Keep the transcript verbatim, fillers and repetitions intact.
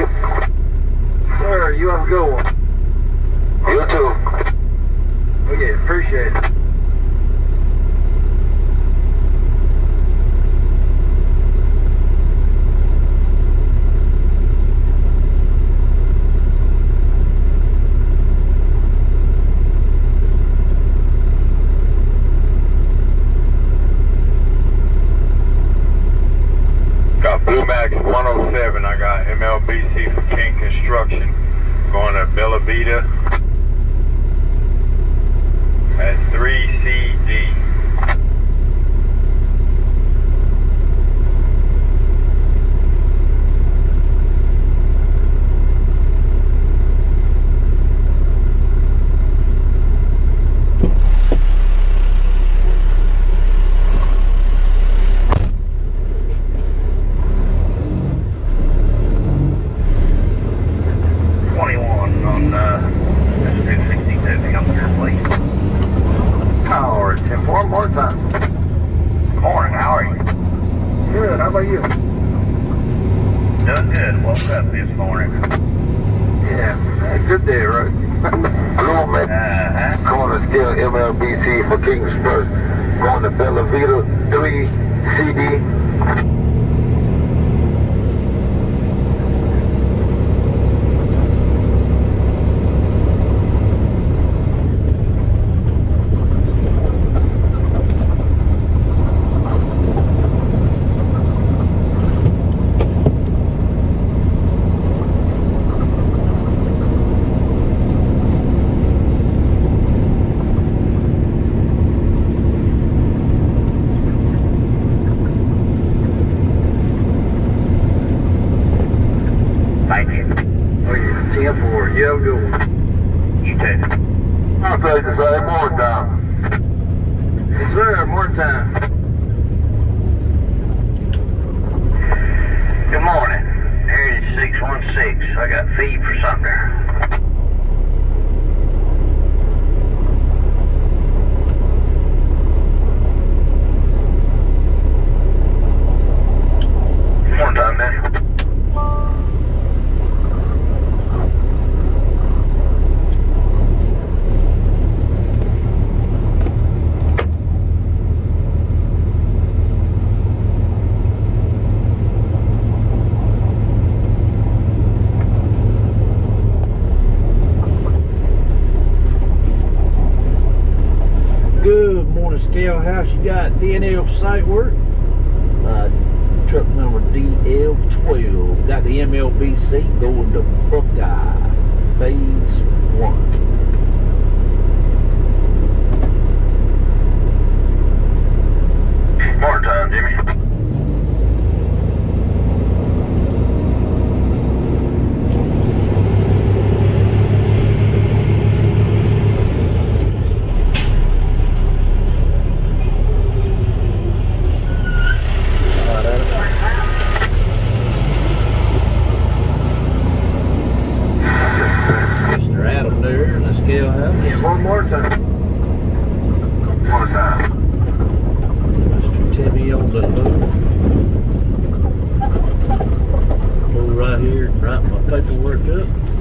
you. Sir, you have a good one. You too. Okay, appreciate it. Got Blue Max one oh seven. I got M L B C for King Construction going to Bella Vita at three C D. One more time. Good morning, how are you? Good, how about you? Doing good. Woke up this morning. Yeah, had a good day, right? Blue Max. Uh-huh. Corner scale M L B C for King's First. Going to Bella Vita three C D. ten four. You have a good one. You too. I'll take the same more time. Yes, sir. More time. Good morning. Heritage six one six. I got feed for Sumner. One time, man. Good morning, Scale House. You got D N L site work. Uh, truck number D L twelve. Got the M L B C going to Buckeye, phase one. More time, Jimmy. One more time. One time. Mister Timmy on the move. Pull right here and write my paperwork up.